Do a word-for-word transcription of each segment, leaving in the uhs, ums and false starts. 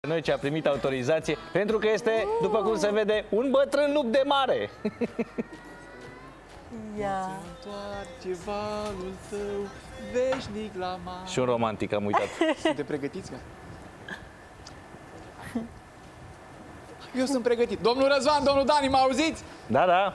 Noi ce a primit autorizație, pentru că este, după cum se vede, un bătrân lup de mare. Ia. Întoarce valul tău veșnic la mare. Și un romantic, am uitat. Sunteți pregătiți, mă? Eu sunt pregătit. Domnul Răzvan, domnul Dani, mă auziți? Da, da.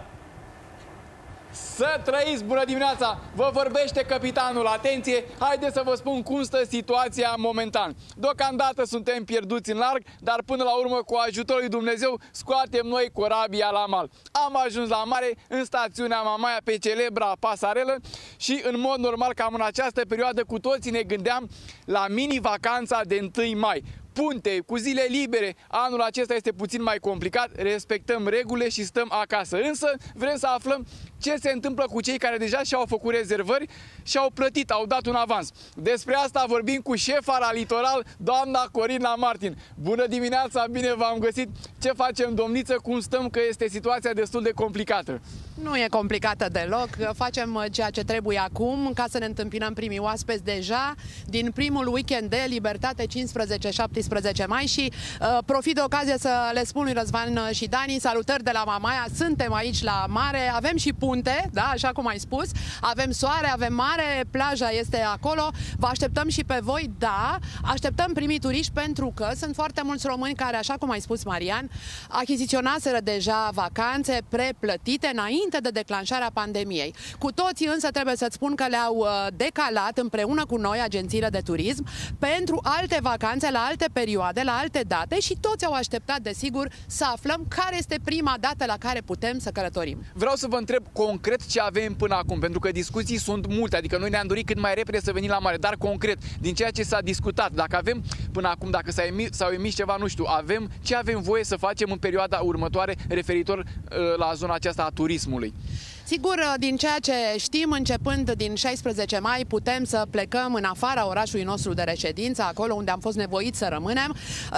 Să trăiți, bună dimineața! Vă vorbește capitanul, atenție! Haideți să vă spun cum stă situația momentan. Deocamdată suntem pierduți în larg, dar până la urmă, cu ajutorul lui Dumnezeu, scoatem noi corabia la mal. Am ajuns la mare, în stațiunea Mamaia, pe celebra pasarelă și, în mod normal, cam în această perioadă, cu toții ne gândeam la mini-vacanța de întâi mai. Punte, cu zile libere. Anul acesta este puțin mai complicat, respectăm regulile și stăm acasă. Însă vrem să aflăm ce se întâmplă cu cei care deja și-au făcut rezervări și au plătit, au dat un avans. Despre asta vorbim cu șefa la litoral, doamna Corina Martin. Bună dimineața, bine v-am găsit. Ce facem, domniță? Cum stăm, că este situația destul de complicată? Nu e complicată deloc, facem ceea ce trebuie acum ca să ne întâmpinăm primii oaspeți deja din primul weekend de libertate, cincisprezece șaptesprezece mai, și uh, profit de ocazie să le spun lui Răzvan și Dani, salutări de la Mamaia, suntem aici la mare, avem și punte, da, așa cum ai spus, avem soare, avem mare, plaja este acolo, vă așteptăm și pe voi, da, așteptăm primii turiști pentru că sunt foarte mulți români care, așa cum ai spus, Marian, achiziționaseră deja vacanțe preplătite înainte de declanșarea pandemiei. Cu toții însă trebuie să-ți spun că le-au decalat împreună cu noi agențiile de turism pentru alte vacanțe, la alte perioade, la alte date, și toți au așteptat, desigur, să aflăm care este prima dată la care putem să călătorim. Vreau să vă întreb concret ce avem până acum, pentru că discuții sunt multe, adică noi ne-am dorit cât mai repede să venim la mare, dar concret, din ceea ce s-a discutat, dacă avem până acum, dacă s-au emis, s-au emis ceva, nu știu, avem ce avem voie să facem în perioada următoare referitor uh, la zona aceasta a turismului. Sigur, din ceea ce știm, începând din șaisprezece mai, putem să plecăm în afara orașului nostru de reședință, acolo unde am fost nevoiți să rămânem.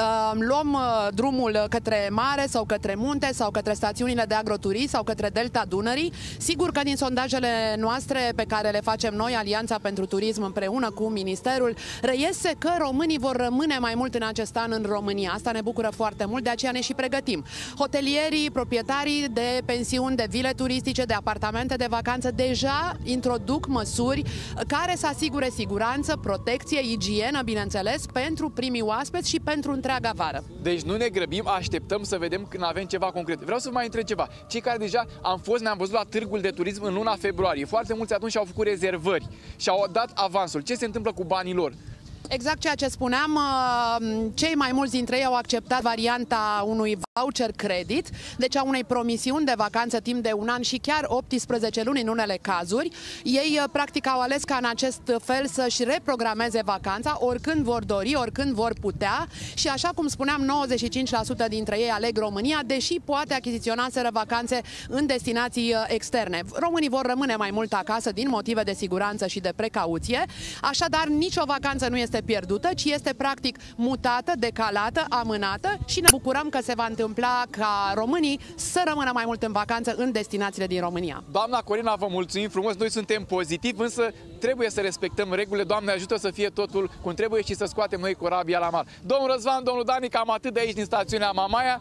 Luăm drumul către mare sau către munte sau către stațiunile de agroturism sau către delta Dunării. Sigur că din sondajele noastre pe care le facem noi, Alianța pentru Turism, împreună cu Ministerul, reiese că românii vor rămâne mai mult în acest an în România. Asta ne bucură foarte mult, de aceea ne și pregătim. Hotelierii, proprietarii de pensiuni, de vile turistice, de apartamente de vacanță deja introduc măsuri care să asigure siguranță, protecție, igienă, bineînțeles, pentru primii oaspeți și pentru întreaga vară. Deci nu ne grăbim, așteptăm să vedem când avem ceva concret. Vreau să vă mai întreb ceva. Cei care deja am fost, ne-am văzut la târgul de turism în luna februarie. Foarte mulți atunci au făcut rezervări și au dat avansul. Ce se întâmplă cu banii lor? Exact ceea ce spuneam, cei mai mulți dintre ei au acceptat varianta unui voucher credit, deci a unei promisiuni de vacanță timp de un an și chiar optsprezece luni în unele cazuri. Ei practic au ales ca în acest fel să-și reprogrameze vacanța oricând vor dori, oricând vor putea, și așa cum spuneam, nouăzeci și cinci la sută dintre ei aleg România, deși poate achiziționaseră vacanțe în destinații externe. Românii vor rămâne mai mult acasă din motive de siguranță și de precauție, așadar nicio vacanță nu este pierdută, ci este practic mutată, decalată, amânată, și ne bucurăm că se va întâmpla ca românii să rămână mai mult în vacanță în destinațiile din România. Doamna Corina, vă mulțumim frumos, noi suntem pozitivi, însă trebuie să respectăm regulile. Doamne ajută să fie totul cum trebuie și să scoatem noi corabia la mare. Domnul Răzvan, domnul Dani, cam atât de aici din stațiunea Mamaia.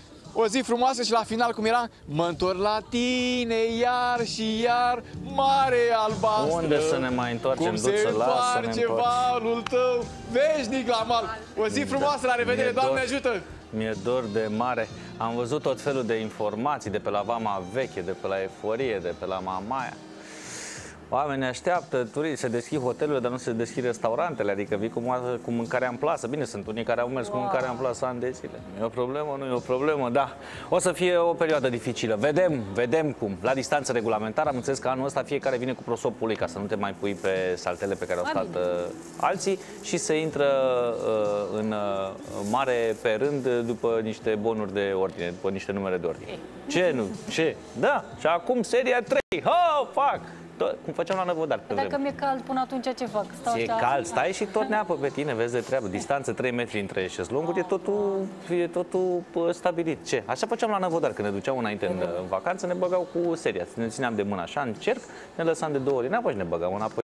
O zi frumoasă și la final, cum era? Mă întorc la tine iar și iar, mare albastră. Unde să ne mai întoarcem? Cum se întoarce valul tău veșnic la mal. O zi frumoasă, la revedere, Doamne ajută! Mi-e dor de mare. Am văzut tot felul de informații de pe la Vama Veche, de pe la Eforie, de pe la Mamaia. Oamenii așteaptă turiști, se deschid hotelurile, dar nu se deschid restaurantele, adică vii cu, cu mâncarea în plasă. Bine, sunt unii care au mers wow. cu mâncarea în plasă ani de zile. Nu e o problemă, nu e o problemă, da. O să fie o perioadă dificilă. Vedem, vedem cum. La distanță regulamentară am înțeles că anul ăsta fiecare vine cu prosopul lui, ca să nu te mai pui pe saltele pe care au stat uh, alții, și se intră uh, în uh, mare pe rând după niște bonuri de ordine, după niște numere de ordine. Ce nu? Ce? Da. Și acum seria trei. Ho, fac! Tot, cum făceam la Năvodar. Dacă mi-e cald până atunci, ce fac? Stau e cald, stai și tot ne apă pe tine, vezi de treabă. Distanță trei metri între șezlonguri, e totul, e totul stabilit. Ce? Așa făceam la Năvodar, când ne duceam înainte în, în vacanță, ne băgau cu seria. Ne țineam de mână așa, în cerc, ne lăsam de două ori în apă și ne băgau înapoi.